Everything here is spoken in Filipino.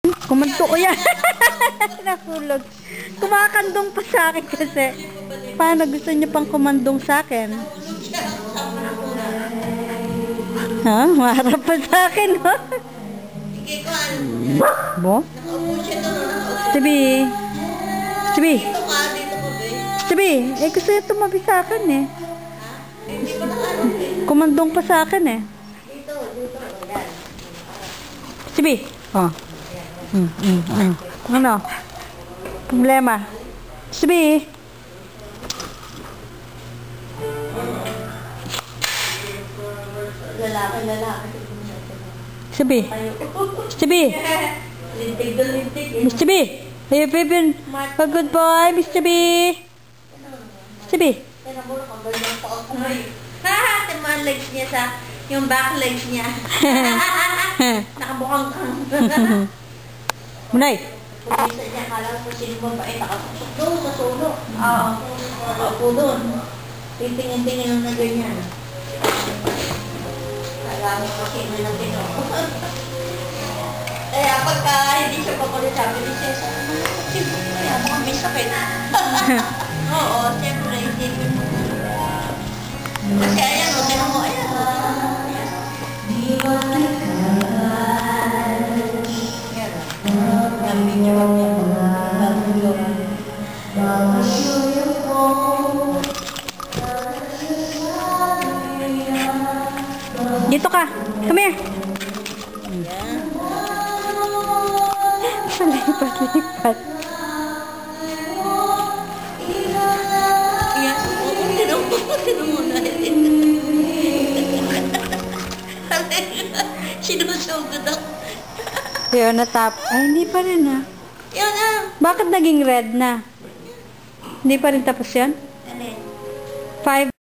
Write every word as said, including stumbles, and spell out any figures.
Kumanto ko yan. Nakulog. Kumakandong pa sa akin kasi. Paano gusto niyo pang kumandong sa akin? Ha? Maharap pa sa akin, ha? Bo? Sabi. Sabi. Sabi. Eh, gusto niya tumabi sa akin, eh. Kumandong pa sa akin, eh. Sabi. Oh. Mm, mm, mm. Ano? Problema. Sabi. Lalaki, lalaki. Sabi. Sabi. Lintig na lintig. mister B. Hey, baby. A good boy, mister B. mister B. Kaya mo kung ganyan pa ako ngayon. Ha! Teman legs niya sa, yung back legs niya. Nakabukang kang. Munay. Pumisa niya, kala ko sino mo ba? Eh, nakapusok doon sa sulo. Oo. Nakaupo doon. Titingin-tingin na ganyan. Kala mo ko sino na sino. Kaya pagka hindi siya papalit, sabi ni Cesa, sino kaya mga may sakit? Oo, siyempre, hindi ko. Kasi ayan, o, tinan mo, ayan. Dito ka. Come here. Lipat-lipat. Iya, oo, tinan mo, tinan mo na. Sinusugod ako. Yun, natap. Ay, hindi pa rin, ha? Yan na. Bakit naging red na? Hindi pa rin tapos yan? Ano eh? Five.